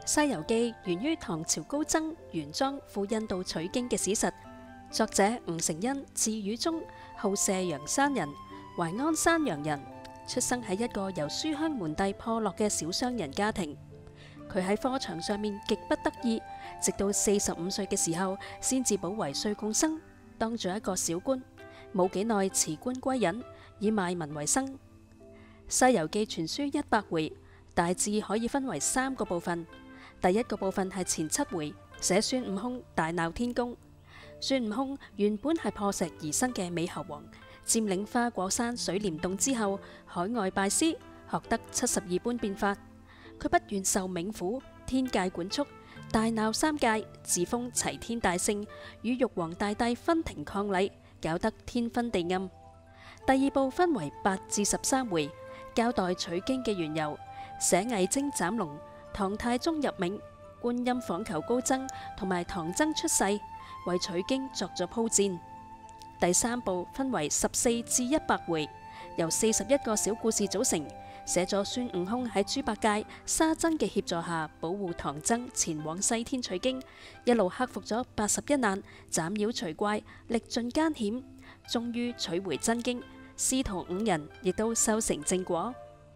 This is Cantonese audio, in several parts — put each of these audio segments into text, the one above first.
《西遊記》源於唐朝高僧玄奘赴印度取經嘅史實，作者吳承恩字汝忠，號射陽山人，淮安山陽人，出生喺一個由書香門第破落嘅小商人家庭。佢喺科場上面極不得意，直到45歲嘅時候，先至補為歲貢生，當咗一個小官。冇幾耐辭官歸隱，以賣文為生。《西遊記》全書100回，大致可以分為3個部分。第一個部分係前7回，寫孫悟空大鬧天宮。孫悟空原本係破石而生嘅美猴王，佔領花果山水簾洞之後，海外拜師，學得72般變法。佢不願受冥府天界管束，大鬧3界，自封齊天大聖，與玉皇大帝分庭抗禮，搞得天昏地暗。第二部分為8至13回，交代取經嘅緣由，寫魏徵斬龍、唐太宗入冥、觀音訪求高僧同埋唐僧出世，為取經作咗鋪墊。第3部分為14至100回，由41個小故事組成，寫咗孫悟空喺豬八戒、沙僧嘅協助下，保護唐僧前往西天取經，一路克服咗81難，斬妖除怪，歷盡艱險，終於取回真經。師徒5人亦都修成正果。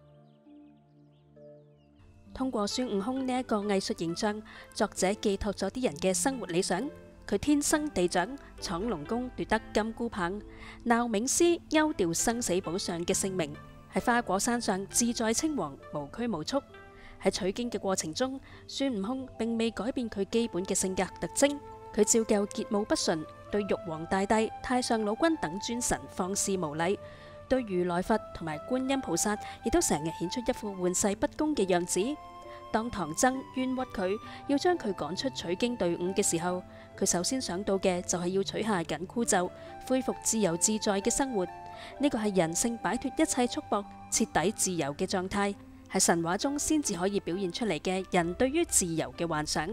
通過孫悟空呢一個藝術形象，作者寄託咗啲人嘅生活理想。佢天生地長，闖龍宮奪得金箍棒，鬧冥師勾掉生死簿上嘅姓名，喺花果山上自在稱王，無拘無束。喺取經嘅過程中，孫悟空並未改變佢基本嘅性格特徵，佢照舊桀驁不馴，對玉皇大帝、太上老君等尊神放肆無禮，對如來佛同埋觀音菩薩亦都成日顯出一副玩世不恭嘅樣子。當唐僧冤屈佢，要將佢趕出取經隊伍嘅時候，佢首先想到嘅就係要取下緊箍咒，恢復自由自在嘅生活。呢個係人性擺脫一切束縛、徹底自由嘅狀態，係神話中先至可以表現出嚟嘅人對於自由嘅幻想。《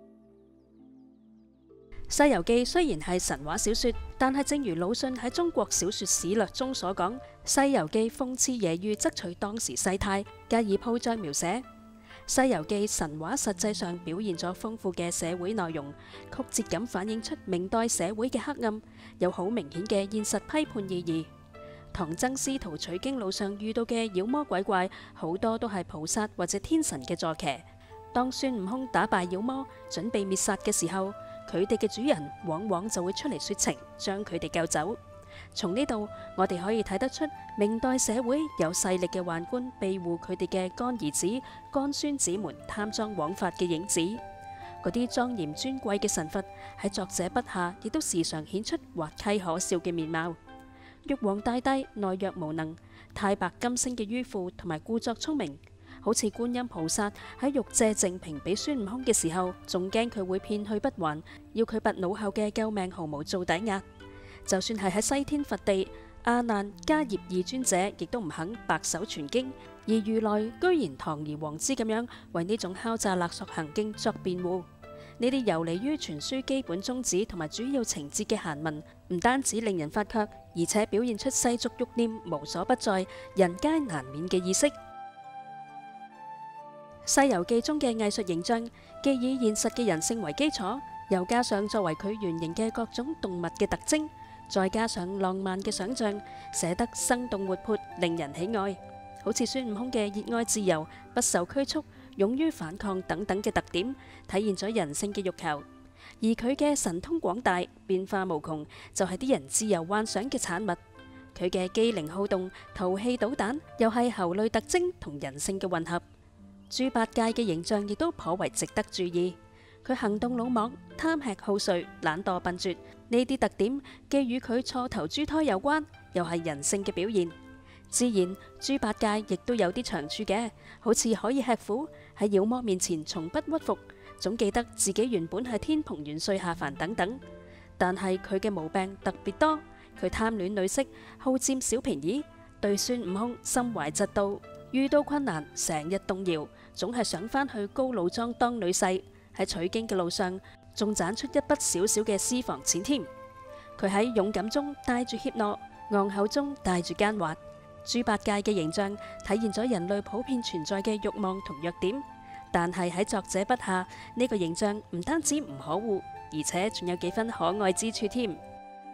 西遊記》雖然係神話小說，但係正如魯迅喺中國小說史略中所講，《西遊記》諷刺揶揄，則取當時世態，加以鋪張描寫。《西遊記》神話實際上表現咗豐富嘅社會內容，曲折咁反映出明代社會嘅黑暗，有好明顯嘅現實批判意義。唐僧師徒取經路上遇到嘅妖魔鬼怪，好多都係菩薩或者天神嘅坐騎。當孫悟空打敗妖魔，準備滅殺嘅時候，佢哋嘅主人往往就會出嚟說情，將佢哋救走。從呢度，我哋可以睇得出明代社會有勢力嘅宦官庇護佢哋嘅乾兒子、乾孫子們貪贓枉法嘅影子。嗰啲莊嚴尊貴嘅神佛喺作者筆下，亦都時常顯出滑稽可笑嘅面貌。玉皇大帝懦弱無能，太白金星嘅迂腐同埋故作聰明，好似觀音菩薩喺欲借淨瓶俾孫悟空嘅時候，仲驚佢會騙去不還，要佢拔腦後嘅救命毫毛做抵押。就算係喺西天佛地，阿難、迦葉二尊者亦都唔肯白手傳經，而如來居然堂而皇之咁樣為呢種敲詐勒索行徑作辯護。呢啲游離於傳書基本宗旨同埋主要情節嘅閒文，唔單止令人發卻，而且表現出世俗慾念無所不在、人皆難免嘅意識。《西遊記》中嘅藝術形象，既以現實嘅人性為基礎，又加上作為佢原型嘅各種動物嘅特徵，再加上浪漫嘅想象，寫得生動活潑，令人喜愛。好似孫悟空嘅熱愛自由、不受拘束、勇於反抗等等嘅特點，體現咗人性嘅欲求；而佢嘅神通廣大、變化無窮，就係啲人自由幻想嘅產物。佢嘅機靈好動、淘氣搗蛋，又係猴類特徵同人性嘅混合。豬八戒嘅形象亦都頗為值得注意。佢行動魯莽、貪吃好睡、懶惰笨拙，呢啲特點既與佢錯投豬胎有關，又係人性嘅表現。自然，豬八戒亦都有啲長處嘅，好似可以吃苦，喺妖魔面前從不屈服，總記得自己原本係天蓬元帥下凡等等。但係佢嘅毛病特別多，佢貪戀女色，好佔小便宜，對孫悟空心懷嫉妒，遇到困難成日動搖，總係想返去高老莊當女婿。喺取經嘅路上，仲賺出一筆少少嘅私房錢添。佢喺勇敢中帶住怯懦，昂口中帶住奸猾。豬八戒嘅形象體現咗人類普遍存在嘅慾望同弱點， 但係喺作者筆下，呢個形象唔單止唔可惡，而且仲有幾分可愛之處添。《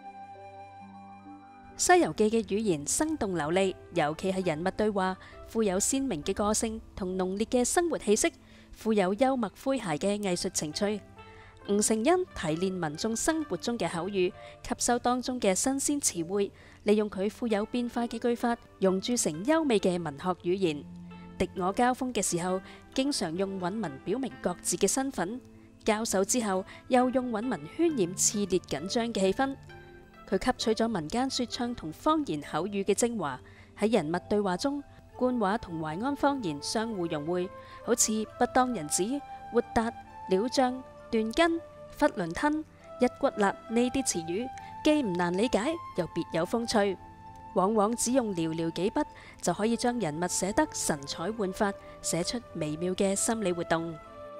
西遊記》嘅語言生動流利，尤其係人物對話，富有鮮明嘅個性同濃烈嘅生活氣息，富有幽默詼諧嘅藝術情趣。吳承恩提煉民眾生活中嘅口語，吸收當中嘅新鮮詞彙，利用佢富有變化嘅句法，融鑄成優美嘅文學語言。敵我交鋒嘅時候，經常用韻文表明各自嘅身份；交手之後，又用韻文渲染熾烈緊張嘅氣氛。佢吸取咗民間說唱同方言口語嘅精華，喺人物對話中，官話同淮安方言相互融匯，好似不當人子、活達、料賬、斷根、囫圇吞、一骨辣呢啲詞語，既唔難理解，又別有風趣。往往只用寥寥幾筆就可以將人物寫得神采煥發，寫出微妙嘅心理活動。《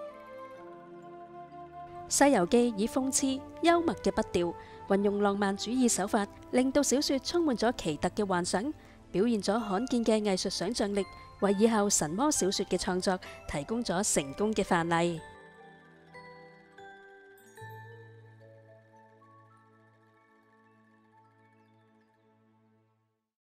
西遊記》以諷刺幽默嘅筆調，運用浪漫主義手法，令到小說充滿咗奇特嘅幻想，表現咗罕見嘅藝術想象力，為以後神魔小說嘅創作提供咗成功嘅範例。